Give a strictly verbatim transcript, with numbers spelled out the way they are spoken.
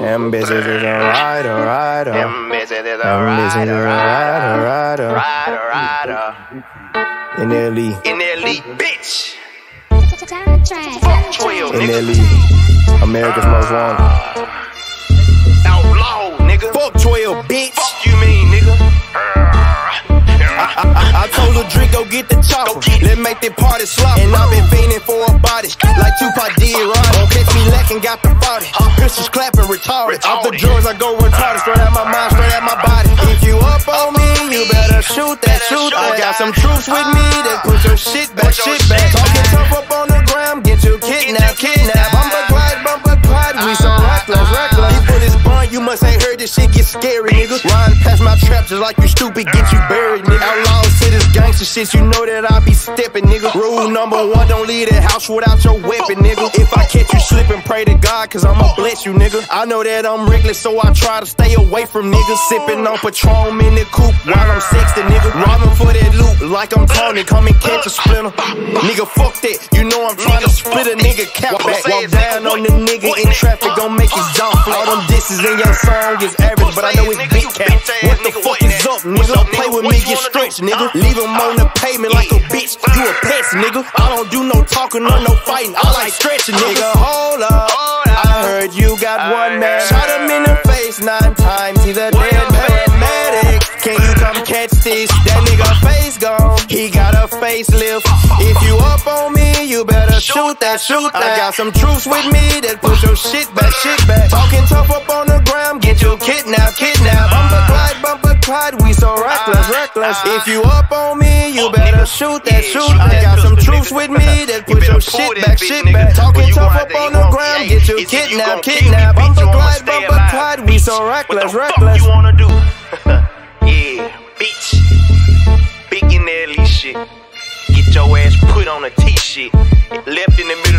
Them bitches is a rider, rider. Them bitches is a Them bitches is a rider, rider, rider. rider, rider. In their league. In their league, bitch. twelve, In nigga. their league. America's most wanted. Outlaw, nigga. Fuck twelve, bitch. Fuck you mean, nigga. I, I, I told Lil Drake go get the chopper. Let's make that party slop. And I've been fiending for a body like Tupac did Ronnie. Don't catch me lacking, got the forty. Pistols clapping, retarded. Off the drugs, I go retarded. Straight out my mind, straight out my body. If you up on me, you better shoot that, shoot that. I got some troops with me that put your shit back, shit back. Talking tough up on the ground, get you kidnapped, kidnapped. Bumper glide, bumper glide, we so reckless, reckless. He put his bun, you must ain't heard this shit get scary, nigga. Riding past my trap just like you stupid, get you buried, nigga. Outlaws to this gangster shit, you know that I be stepping, nigga. Rule number one, don't leave the house without your weapon, nigga. If I catch you slipping, pray to God, cause I'ma bless you, nigga. I know that I'm reckless, so I try to stay away from niggas. Sipping on Patron in the coupe while I'm sexting, nigga. Robbing for that loot like I'm Tony, come and catch a splinter. Nigga, fuck that, you know I'm trying to split a nigga cap back. Walk down on the nigga in traffic, gon' make his jaw flat. All them disses in your song is average, but I know it's big cap. What the fuck is up, nigga? Don't play with me, get stretched, nigga. Leave him on the pavement like a bitch, you a pest, nigga. I don't do no talking or no fighting, I like stretching, nigga. Hold up, I heard you got one man. Shot him in the face nine times, he's a dead paramedic. Can you come catch this? That nigga face gone, he got a facelift. If you up on me, you better shoot that, shoot that. I got some troops with me that put your shit back, shit back. Talking tough up on the ground, get you kidnapped, kidnapped. Bumper glide, bumper glide, we so reckless, reckless. If you up on me, you better shoot that, shoot that. I got some troops with me that put your shit back, shit back. Talking tough up on the ground, get you kidnapped, kidnapped. Bumper glide, bumper glide, we so reckless, reckless. What you wanna do? Yeah, bitch. Big in there, shit. Get your ass put on a t-shirt. Left in the middle.